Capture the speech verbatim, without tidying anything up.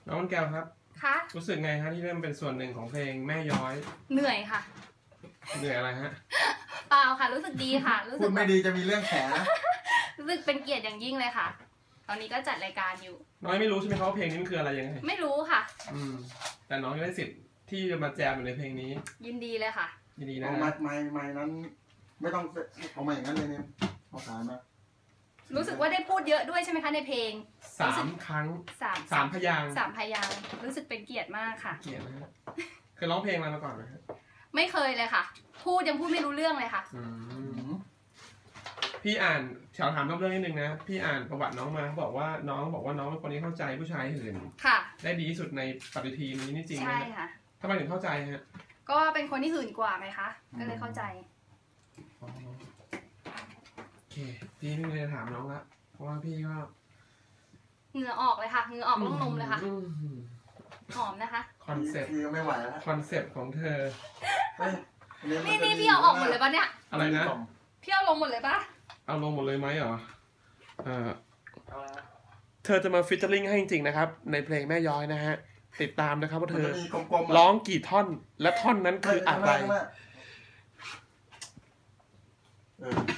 น้องแก้วครับคะรู้สึกไงฮะที่เริ่มเป็นส่วนหนึ่งของเพลงแม่ย้อยเหนื่อยค่ะเหนื่อยอะไรฮะเปล่าค่ะรู้สึกดีค่ะรู้สึกพูดไม่ดีจะมีเรื่องแฉรู้สึกเป็นเกียรติอย่างยิ่งเลยค่ะตอนนี้ก็จัดรายการอยู่น้อยไม่รู้ใช่ไหมครับว่าเพลงนี้มันคืออะไรยังไงไม่รู้ค่ะอืมแต่น้องได้สิทธิ์ที่จะมาแจมอยู่ในเพลงนี้ยินดีเลยค่ะยินดีนะไม้ไม้ไม้นั้นไม่ต้องเอามาอย่างนั้นเลยเนี่ยเอาขายมารู้สึกว่าได้พูดเยอะด้วยใช่ไหมคะในเพลงสามครั้งสามสามพยางสามพยางรู้สึกเป็นเกียรติมากค่ะเกียรตินะฮะเคยร้องเพลงอะไรมาก่อนไหมฮะไม่เคยเลยค่ะพูดยังพูดไม่รู้เรื่องเลยค่ะพี่อ่านแถวถามเรื่องนิดนึงนะพี่อ่านประวัติน้องมาเขาบอกว่าน้องบอกว่าน้องเป็นคนที่เข้าใจผู้ชายหื่นค่ะได้ดีที่สุดในปฏิทินนี้นี่จริงไหมใช่ค่ะทำไมถึงเข้าใจฮะก็เป็นคนที่หื่นกว่าไหมคะก็เลยเข้าใจโอเคพี่ไม่เลยถามน้องละเพราะว่าพี่ก็เหงื่อออกเลยค่ะเหงื่อออกลงนมเลยค่ะหอมนะคะคอนเซ็ปต์พี่ก็ไม่ไหวแล้วคอนเซ็ปต์ของเธอนี่นี่พี่เอาออกหมดเลยปะเนี่ยอะไรนะพี่เอาลงหมดเลยปะเอาลงหมดเลยไหมเหรอเออเธอจะมาฟิชเชอร์ลิงให้จริงๆนะครับในเพลงแม่ย้อยนะฮะติดตามนะครับว่าเธอร้องกี่ท่อนและท่อนนั้นคืออะไร